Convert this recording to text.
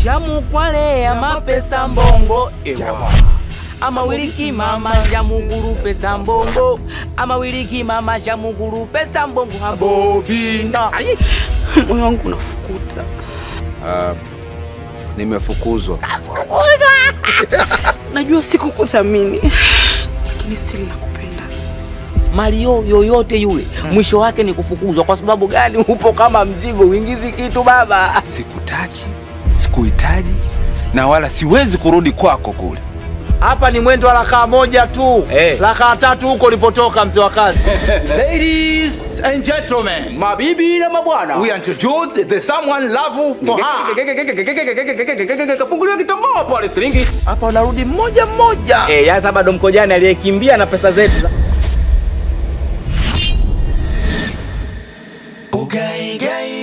Jamu kwale ya mapesa mbongo ewa. Ama wiliki mama jamu guru pesa mbongo. Ama wiliki mama jamu guru pesa mbongo Bobina. Moyo wangu unafukuta. Nimefukuzwa. Najua sikukuthamini, lakini still nakupenda. Mario yoyote yule mwisho wake ni kufukuzwa. Kwa sababu gani? Upo kama mzigo, uingizi kitu baba. Sikutaki, sikuhitaji na wala siwezi kurudi kwako kule. Hapa ni mwendo wa rakaa moja tu. Rakaa 3 huko ulipotoka mzee wa kazi. Ladies and gentlemen, Mabibi na mabwana, we introduce the someone love for her. kafunguliwa kitomboa pale stringi. Hapa unarudi mmoja. Yasa bado mkojani aliyekimbia na pesa zetu. Ugai gai